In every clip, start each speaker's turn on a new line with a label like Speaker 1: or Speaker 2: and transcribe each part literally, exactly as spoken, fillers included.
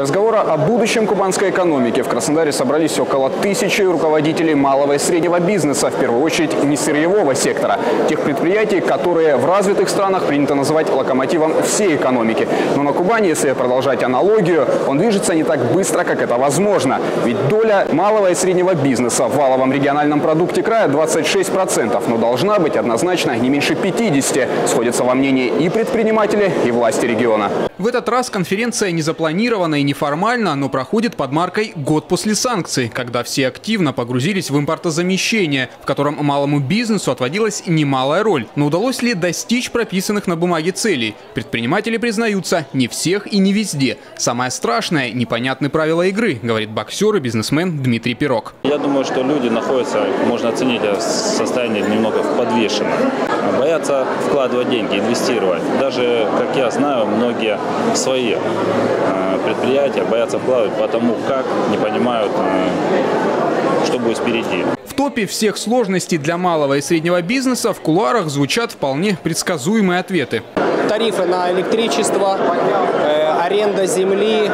Speaker 1: разговора о будущем кубанской экономики в Краснодаре собрались около тысячи руководителей малого и среднего бизнеса, в первую очередь не сырьевого сектора, тех предприятий, которые в развитых странах принято называть локомотивом всей экономики. Но на Кубани, если продолжать аналогию, он движется не так быстро, как это возможно. Ведь доля малого и среднего бизнеса в валовом региональном продукте края двадцать шесть процентов, но должна быть однозначно не меньше пятидесяти, сходятся во мнении и предприниматели, и власти региона.
Speaker 2: В этот раз конференция не запланирована и неформально, но проходит под маркой «Год после санкций», когда все активно погрузились в импортозамещение, в котором малому бизнесу отводилась немалая роль. Но удалось ли достичь прописанных на бумаге целей? Предприниматели признаются, не всех и не везде. Самое страшное – непонятны правила игры, говорит боксер и бизнесмен Дмитрий Пирог.
Speaker 3: Я думаю, что люди находятся, можно оценить состояние немного в подвешенном. Боятся вкладывать деньги, инвестировать. Даже, как я знаю, многие свои предприятия боятся вкладывать, потому как не понимают, что будет впереди.
Speaker 2: В топе всех сложностей для малого и среднего бизнеса в кулуарах звучат вполне предсказуемые ответы.
Speaker 4: Тарифы на электричество, э, аренда земли,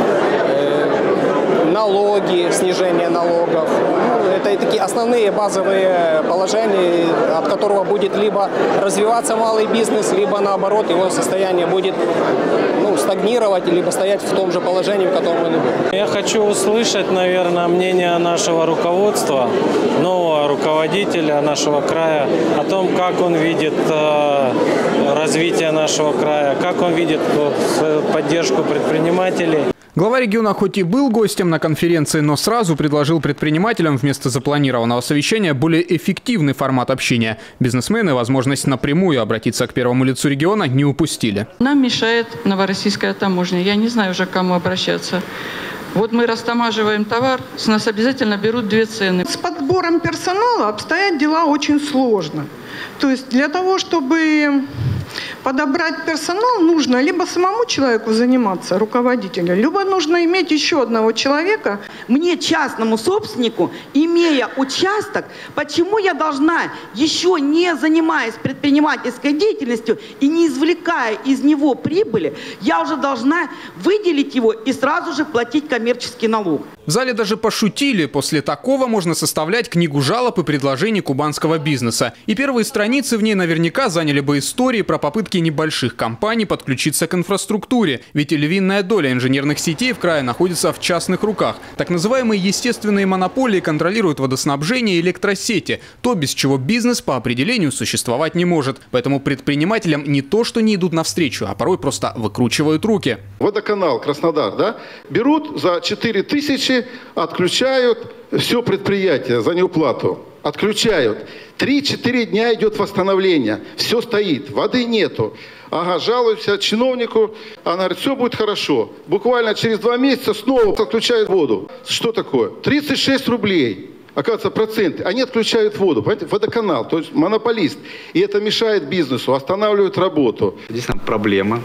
Speaker 4: э, налоги, снижение налогов. Это такие основные базовые положения, от которого будет либо развиваться малый бизнес, либо наоборот его состояние будет ну, стагнировать, либо стоять в том же положении, в котором он и был.
Speaker 5: Я хочу услышать, наверное, мнение нашего руководства, нового руководителя нашего края, о том, как он видит э, развитие нашего края, как он видит вот, поддержку предпринимателей.
Speaker 2: Глава региона хоть и был гостем на конференции, но сразу предложил предпринимателям вместо запланированного совещания более эффективный формат общения. Бизнесмены возможность напрямую обратиться к первому лицу региона не упустили.
Speaker 6: Нам мешает новороссийская таможня. Я не знаю уже, к кому обращаться. Вот мы растамаживаем товар, с нас обязательно берут две цены.
Speaker 7: С подбором персонала обстоят дела очень сложно. То есть для того, чтобы подобрать персонал, нужно либо самому человеку заниматься, руководителю, либо нужно иметь еще одного человека.
Speaker 8: Мне, частному собственнику, имея участок, почему я должна, еще не занимаясь предпринимательской деятельностью и не извлекая из него прибыли, я уже должна выделить его и сразу же платить коммерческий налог?
Speaker 2: В зале даже пошутили. После такого можно составлять книгу жалоб и предложений кубанского бизнеса. И первые страницы в ней наверняка заняли бы истории про попытки небольших компаний подключиться к инфраструктуре. Ведь львиная доля инженерных сетей в крае находится в частных руках. Так называемые естественные монополии контролируют водоснабжение и электросети. То, без чего бизнес по определению существовать не может. Поэтому предпринимателям не то, что не идут навстречу, а порой просто выкручивают руки.
Speaker 9: Водоканал Краснодар, да, берут за четыре тысячи, отключают все предприятие за неуплату. Отключают. Три-четыре дня идет восстановление. Все стоит. Воды нету. Ага, жалуемся чиновнику. Она говорит, все будет хорошо. Буквально через два месяца снова отключают воду. Что такое? тридцать шесть рублей. Оказывается, проценты. Они отключают воду. Понимаете? Водоканал, то есть монополист. И это мешает бизнесу, останавливает работу.
Speaker 10: Здесь проблема.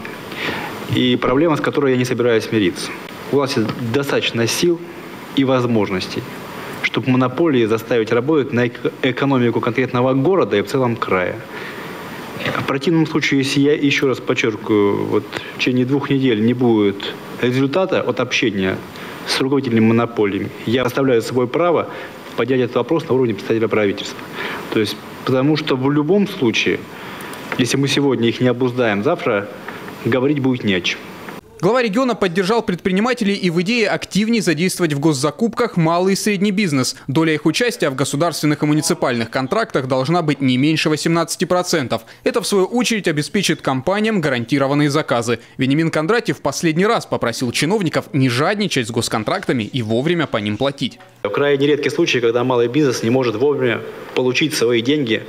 Speaker 10: И проблема, с которой я не собираюсь мириться. У вас есть достаточно сил и возможностей, чтобы монополии заставить работать на экономику конкретного города и в целом края. В противном случае, если я еще раз подчеркиваю, вот в течение двух недель не будет результата от общения с руководителями монополиями, я оставляю собой право поднять этот вопрос на уровне представителя правительства. То есть, потому что в любом случае, если мы сегодня их не обуздаем, завтра говорить будет не о чем.
Speaker 2: Глава региона поддержал предпринимателей и в идее активнее задействовать в госзакупках малый и средний бизнес. Доля их участия в государственных и муниципальных контрактах должна быть не меньше восемнадцати процентов. Это, в свою очередь, обеспечит компаниям гарантированные заказы. Вениамин Кондратьев в последний раз попросил чиновников не жадничать с госконтрактами и вовремя по ним платить.
Speaker 10: В крайне редкие случаи, когда малый бизнес не может вовремя получить свои деньги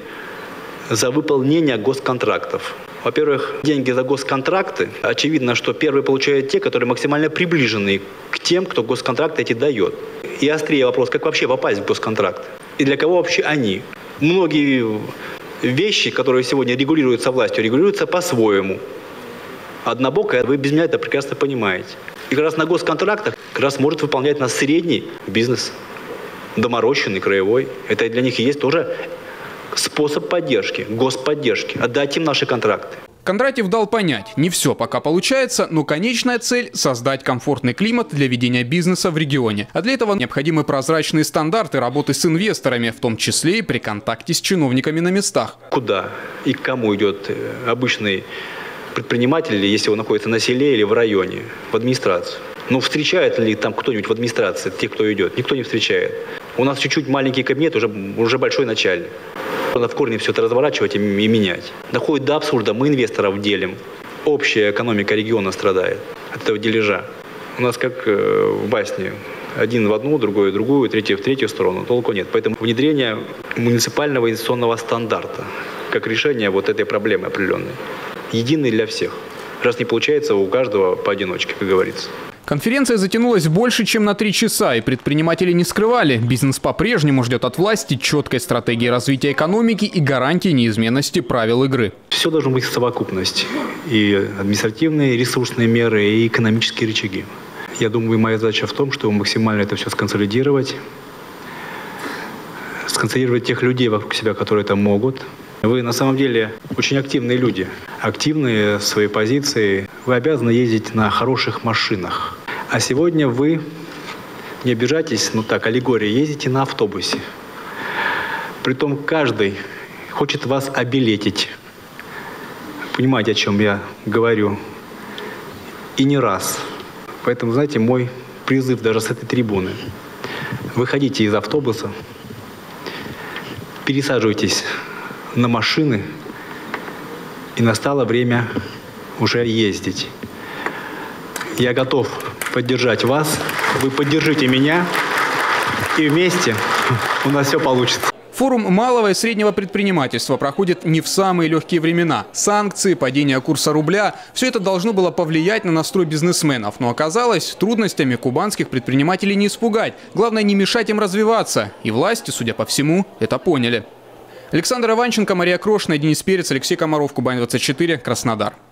Speaker 10: за выполнение госконтрактов. Во-первых, деньги за госконтракты. Очевидно, что первые получают те, которые максимально приближены к тем, кто госконтракты эти дает. И острее вопрос, как вообще попасть в госконтракт? И для кого вообще они? Многие вещи, которые сегодня регулируются властью, регулируются по-своему. Однобоко, вы без меня это прекрасно понимаете. И как раз на госконтрактах как раз может выполнять нас средний бизнес, доморощенный, краевой. Это для них и есть тоже способ поддержки, господдержки. Отдать им наши контракты.
Speaker 2: Кондратьев дал понять, не все пока получается, но конечная цель – создать комфортный климат для ведения бизнеса в регионе. А для этого необходимы прозрачные стандарты работы с инвесторами, в том числе и при контакте с чиновниками на местах.
Speaker 10: Куда и к кому идет обычный предприниматель, если он находится на селе или в районе, в администрацию? Ну, встречает ли там кто-нибудь в администрации, тех, кто идет? Никто не встречает. У нас чуть-чуть маленький кабинет, уже, уже большой начальник. Надо в корне все это разворачивать и, и менять. Доходит до абсурда, мы инвесторов делим. Общая экономика региона страдает от этого дележа. У нас как э, в басне. Один в одну, другой в другую, третий в третью сторону. Толку нет. Поэтому внедрение муниципального инвестиционного стандарта как решение вот этой проблемы определенной. Единый для всех. Раз не получается, у каждого поодиночке, как говорится.
Speaker 2: Конференция затянулась больше, чем на три часа, и предприниматели не скрывали. Бизнес по-прежнему ждет от власти четкой стратегии развития экономики и гарантии неизменности правил игры.
Speaker 10: Все должно быть в совокупности. И административные, и ресурсные меры, и экономические рычаги. Я думаю, моя задача в том, чтобы максимально это все сконсолидировать. Сконцентрировать тех людей вокруг себя, которые это могут. Вы на самом деле очень активные люди. Активные в своей позиции. Вы обязаны ездить на хороших машинах. А сегодня вы, не обижайтесь, ну так, аллегория, ездите на автобусе. Притом каждый хочет вас обилетить. Понимаете, о чем я говорю? И не раз. Поэтому, знаете, мой призыв даже с этой трибуны. Выходите из автобуса, пересаживайтесь на машины, и настало время уже ездить. Я готов поддержать вас, вы поддержите меня, и вместе у нас все получится.
Speaker 2: Форум малого и среднего предпринимательства проходит не в самые легкие времена. Санкции, падение курса рубля – все это должно было повлиять на настрой бизнесменов. Но оказалось, трудностями кубанских предпринимателей не испугать. Главное, не мешать им развиваться. И власти, судя по всему, это поняли. Александр Иванченко, Мария Крошина, Денис Перец, Алексей Комаров, Кубань двадцать четыре, Краснодар.